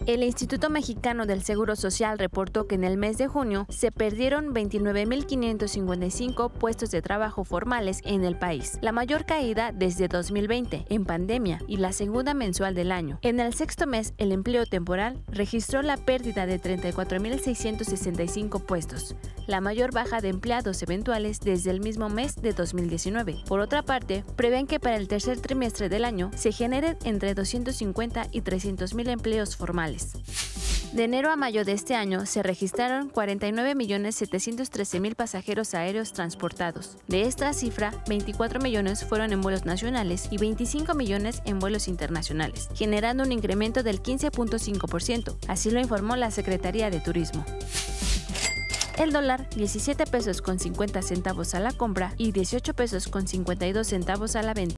El Instituto Mexicano del Seguro Social reportó que en el mes de junio se perdieron 29.555 puestos de trabajo formales en el país, la mayor caída desde 2020, en pandemia, y la segunda mensual del año. En el sexto mes, el empleo temporal registró la pérdida de 34.665 puestos, la mayor baja de empleados eventuales desde el mismo mes de 2019. Por otra parte, prevén que para el tercer trimestre del año se generen entre 250 y 300.000 empleos formales. De enero a mayo de este año se registraron 49.713.000 pasajeros aéreos transportados. De esta cifra, 24 millones fueron en vuelos nacionales y 25 millones en vuelos internacionales, generando un incremento del 15.5%, así lo informó la Secretaría de Turismo. El dólar, 17 pesos con 50 centavos a la compra y 18 pesos con 52 centavos a la venta.